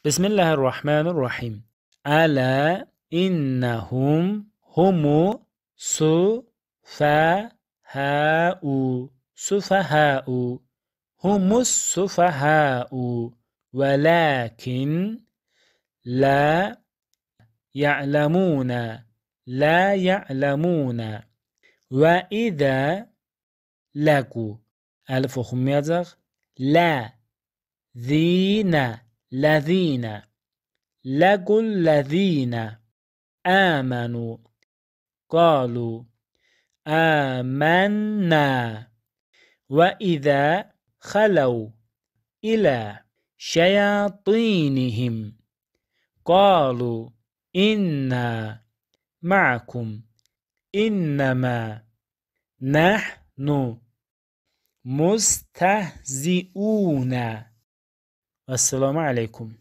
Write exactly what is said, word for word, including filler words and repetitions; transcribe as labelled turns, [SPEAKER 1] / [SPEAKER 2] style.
[SPEAKER 1] Bismillahirrahmanirrahim. Ala innahum humu sufaha'u. Sufaha'u. Humus sufaha'u. Walakin la ya'lamuna. La ya'lamuna. Ve izâ legu. Elif okunmayacaq. La. Zina. Lezina. Legul lezina. Amanu. Qalu. Amanna. Ve izâ khalav ila şeyatinihim. Qalu. İnna ma'akum. İnnemâ nahnu mustehzi'ûne. Esselamu aleyküm.